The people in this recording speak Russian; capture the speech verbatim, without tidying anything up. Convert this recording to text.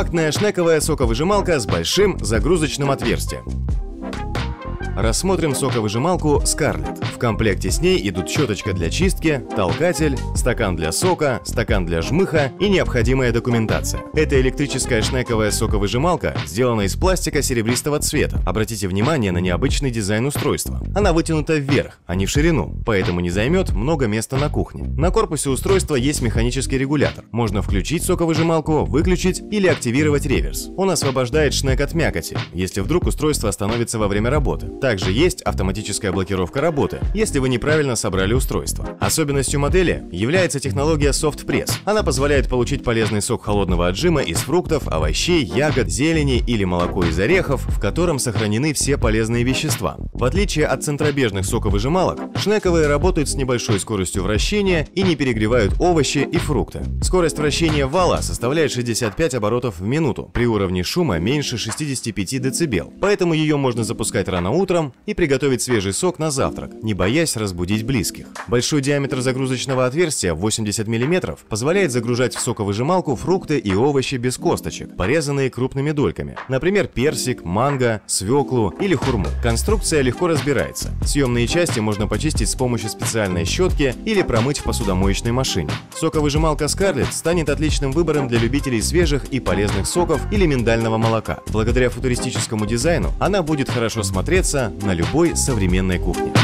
Компактная шнековая соковыжималка с большим загрузочным отверстием. Рассмотрим соковыжималку Scarlett. В комплекте с ней идут щеточка для чистки, толкатель, стакан для сока, стакан для жмыха и необходимая документация. Эта электрическая шнековая соковыжималка сделана из пластика серебристого цвета. Обратите внимание на необычный дизайн устройства. Она вытянута вверх, а не в ширину, поэтому не займет много места на кухне. На корпусе устройства есть механический регулятор. Можно включить соковыжималку, выключить или активировать реверс. Он освобождает шнек от мякоти, если вдруг устройство остановится во время работы. Также есть автоматическая блокировка работы, если вы неправильно собрали устройство. Особенностью модели является технология Soft Press. Она позволяет получить полезный сок холодного отжима из фруктов, овощей, ягод, зелени или молоко из орехов, в котором сохранены все полезные вещества. В отличие от центробежных соковыжималок, шнековые работают с небольшой скоростью вращения и не перегревают овощи и фрукты. Скорость вращения вала составляет шестьдесят пять оборотов в минуту при уровне шума меньше шестидесяти пяти децибел, поэтому ее можно запускать рано утром и приготовить свежий сок на завтрак, не боясь разбудить близких. Большой диаметр загрузочного отверстия восемьдесят миллиметров позволяет загружать в соковыжималку фрукты и овощи без косточек, порезанные крупными дольками, например, персик, манго, свеклу или хурму. Конструкция легко разбирается. Съемные части можно почистить с помощью специальной щетки или промыть в посудомоечной машине. Соковыжималка Scarlett станет отличным выбором для любителей свежих и полезных соков или миндального молока. Благодаря футуристическому дизайну она будет хорошо смотреться на любой современной кухне.